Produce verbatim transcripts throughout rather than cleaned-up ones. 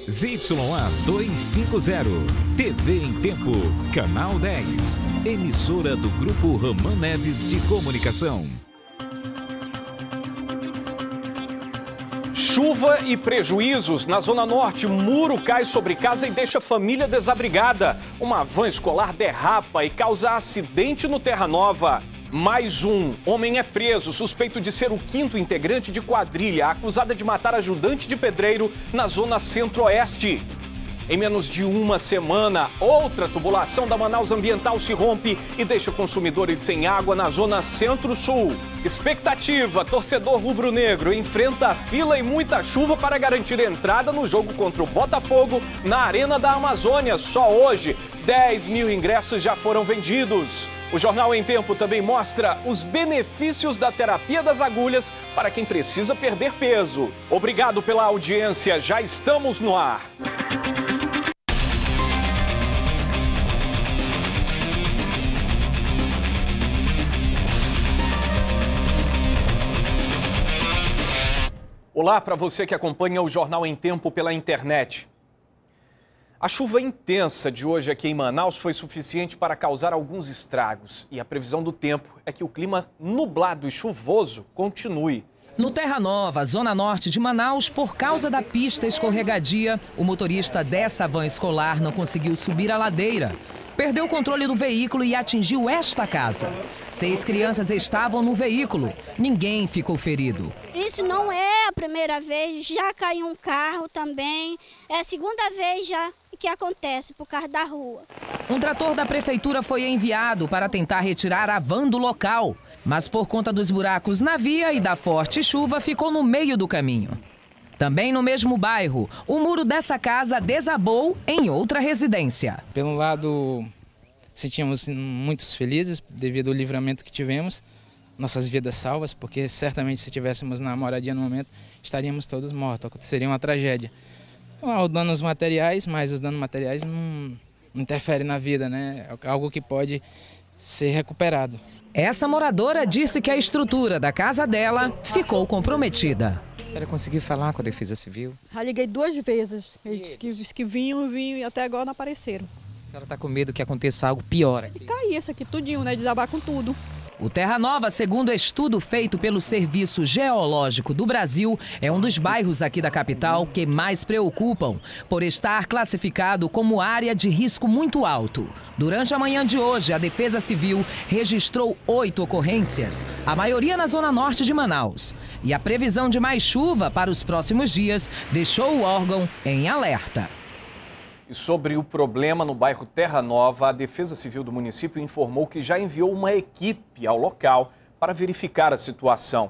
Z Y A duzentos e cinquenta, T V em Tempo, Canal dez, emissora do Grupo Roman Neves de Comunicação. Chuva e prejuízos. Na Zona Norte, muro cai sobre casa e deixa família desabrigada. Uma van escolar derrapa e causa acidente no Terra Nova. Mais um. Homem é preso, suspeito de ser o quinto integrante de quadrilha, acusada de matar ajudante de pedreiro na Zona Centro-Oeste. Em menos de uma semana, outra tubulação da Manaus Ambiental se rompe e deixa consumidores sem água na Zona Centro-Sul. Expectativa, torcedor rubro-negro enfrenta fila e muita chuva para garantir entrada no jogo contra o Botafogo na Arena da Amazônia. Só hoje, dez mil ingressos já foram vendidos. O Jornal em Tempo também mostra os benefícios da terapia das agulhas para quem precisa perder peso. Obrigado pela audiência, já estamos no ar. Olá para você que acompanha o Jornal em Tempo pela internet. A chuva intensa de hoje aqui em Manaus foi suficiente para causar alguns estragos. E a previsão do tempo é que o clima nublado e chuvoso continue. No Terra Nova, zona norte de Manaus, por causa da pista escorregadia, o motorista dessa van escolar não conseguiu subir a ladeira. Perdeu o controle do veículo e atingiu esta casa. Seis crianças estavam no veículo. Ninguém ficou ferido. Isso não é a primeira vez, já caiu um carro também. É a segunda vez já que acontece por causa da rua. Um trator da prefeitura foi enviado para tentar retirar a van do local. Mas por conta dos buracos na via e da forte chuva, ficou no meio do caminho. Também no mesmo bairro, o muro dessa casa desabou em outra residência. Pelo lado, sentimos muito felizes devido ao livramento que tivemos, nossas vidas salvas, porque certamente se estivéssemos na moradia no momento, estaríamos todos mortos, aconteceria uma tragédia. Há os danos materiais, mas os danos materiais não, não interferem na vida, né? É algo que pode ser recuperado. Essa moradora disse que a estrutura da casa dela ficou comprometida. A senhora conseguiu falar com a Defesa Civil? Já liguei duas vezes. Eles disse que, disse que vinham, vinham e até agora não apareceram. A senhora está com medo que aconteça algo pior aqui? E cair isso aqui tudinho, né? Desabar com tudo. O Terra Nova, segundo estudo feito pelo Serviço Geológico do Brasil, é um dos bairros aqui da capital que mais preocupam, por estar classificado como área de risco muito alto. Durante a manhã de hoje, a Defesa Civil registrou oito ocorrências, a maioria na zona norte de Manaus. E a previsão de mais chuva para os próximos dias deixou o órgão em alerta. E sobre o problema no bairro Terra Nova, a Defesa Civil do município informou que já enviou uma equipe ao local para verificar a situação.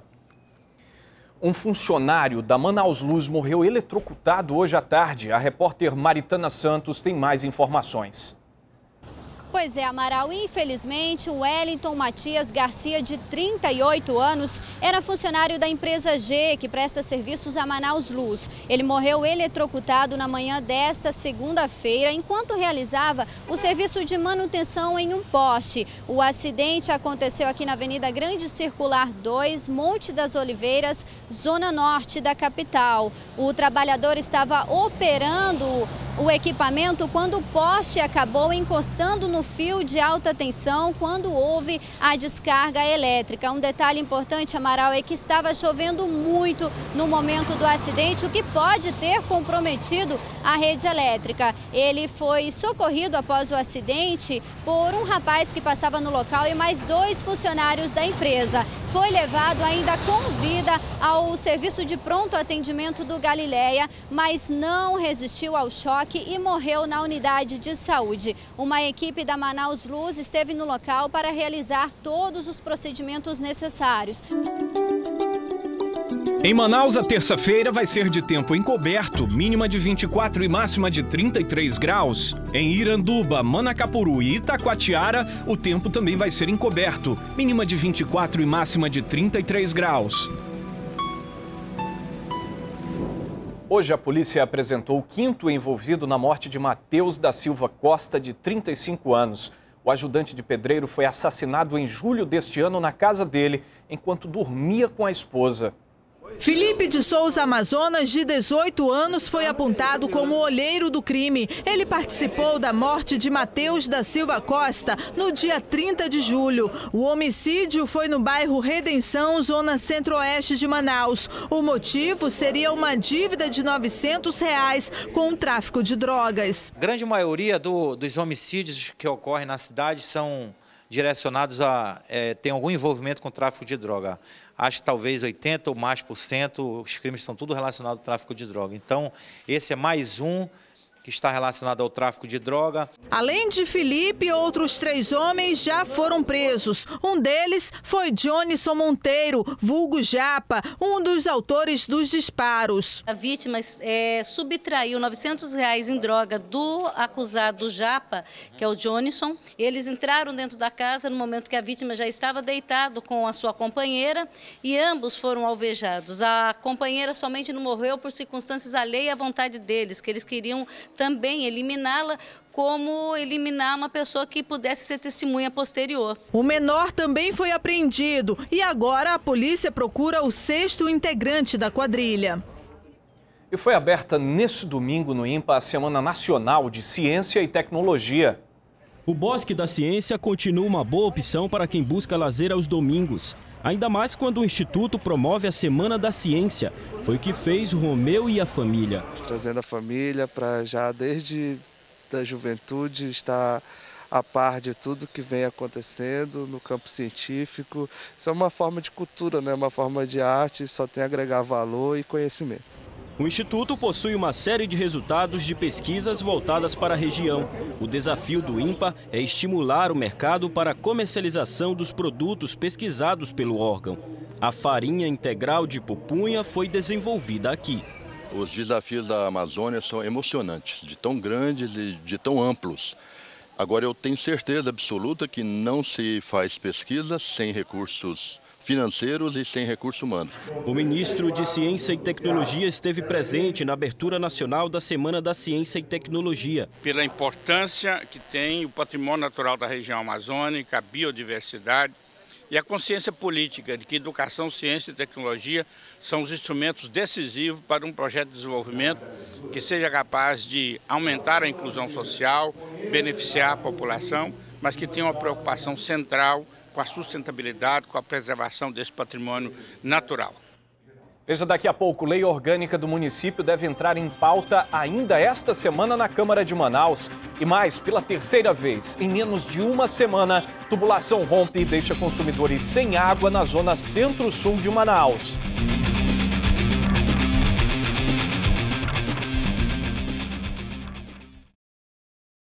Um funcionário da Manaus Luz morreu eletrocutado hoje à tarde. A repórter Maritana Santos tem mais informações. Pois é, Amaral, infelizmente, o Wellington Matias Garcia, de trinta e oito anos, era funcionário da empresa G, que presta serviços a Manaus Luz. Ele morreu eletrocutado na manhã desta segunda-feira, enquanto realizava o serviço de manutenção em um poste. O acidente aconteceu aqui na Avenida Grande Circular dois, Monte das Oliveiras, zona norte da capital. O trabalhador estava operando o equipamento quando o poste acabou encostando no fio de alta tensão quando houve a descarga elétrica. Um detalhe importante, Amaral, é que estava chovendo muito no momento do acidente, o que pode ter comprometido a rede elétrica. Ele foi socorrido após o acidente por um rapaz que passava no local e mais dois funcionários da empresa. Foi levado ainda com vida ao serviço de pronto atendimento do Galileia, mas não resistiu ao choque e morreu na unidade de saúde. Uma equipe da Manaus Luz esteve no local para realizar todos os procedimentos necessários. Em Manaus, a terça-feira vai ser de tempo encoberto, mínima de vinte e quatro e máxima de trinta e três graus. Em Iranduba, Manacapuru e Itacoatiara, o tempo também vai ser encoberto, mínima de vinte e quatro e máxima de trinta e três graus. Hoje a polícia apresentou o quinto envolvido na morte de Matheus da Silva Costa, de trinta e cinco anos. O ajudante de pedreiro foi assassinado em julho deste ano na casa dele, enquanto dormia com a esposa. Felipe de Souza Amazonas, de dezoito anos, foi apontado como o olheiro do crime. Ele participou da morte de Mateus da Silva Costa no dia trinta de julho. O homicídio foi no bairro Redenção, zona centro-oeste de Manaus. O motivo seria uma dívida de novecentos reais com o tráfico de drogas. A grande maioria do, dos homicídios que ocorrem na cidade são direcionados a é, tem algum envolvimento com o tráfico de droga. Acho que talvez oitenta ou mais por cento, os crimes estão tudo relacionados ao tráfico de droga. Então, esse é mais um que está relacionado ao tráfico de droga. Além de Felipe, outros três homens já foram presos. Um deles foi Johnnyson Monteiro, vulgo Japa, um dos autores dos disparos. A vítima é, subtraiu novecentos reais em droga do acusado Japa, que é o Johnnyson. Eles entraram dentro da casa no momento que a vítima já estava deitado com a sua companheira e ambos foram alvejados. A companheira somente não morreu por circunstâncias alheias à vontade deles, que eles queriam também eliminá-la, como eliminar uma pessoa que pudesse ser testemunha posterior. O menor também foi apreendido e agora a polícia procura o sexto integrante da quadrilha. E foi aberta neste domingo no INPA a Semana Nacional de Ciência e Tecnologia. O Bosque da Ciência continua uma boa opção para quem busca lazer aos domingos. Ainda mais quando o Instituto promove a Semana da Ciência. Foi o que fez o Romeu e a família. Trazendo a família para já desde da juventude estar a par de tudo que vem acontecendo no campo científico. Isso é uma forma de cultura, né? Uma forma de arte, só tem a agregar valor e conhecimento. O Instituto possui uma série de resultados de pesquisas voltadas para a região. O desafio do INPA é estimular o mercado para a comercialização dos produtos pesquisados pelo órgão. A farinha integral de pupunha foi desenvolvida aqui. Os desafios da Amazônia são emocionantes, de tão grandes e de tão amplos. Agora, eu tenho certeza absoluta que não se faz pesquisa sem recursos financeiros e sem recursos humanos. O ministro de Ciência e Tecnologia esteve presente na abertura nacional da Semana da Ciência e Tecnologia. Pela importância que tem o patrimônio natural da região amazônica, a biodiversidade e a consciência política de que educação, ciência e tecnologia são os instrumentos decisivos para um projeto de desenvolvimento que seja capaz de aumentar a inclusão social, beneficiar a população, mas que tenha uma preocupação central com a sustentabilidade, com a preservação desse patrimônio natural. Veja daqui a pouco, lei orgânica do município deve entrar em pauta ainda esta semana na Câmara de Manaus. E mais, pela terceira vez, em menos de uma semana, tubulação rompe e deixa consumidores sem água na zona centro-sul de Manaus.